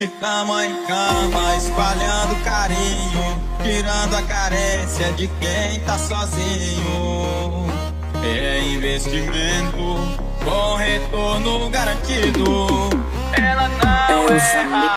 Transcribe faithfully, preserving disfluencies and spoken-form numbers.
De cama em cama, espalhando carinho, tirando a carência de quem tá sozinho. É investimento com retorno garantido. Ela não é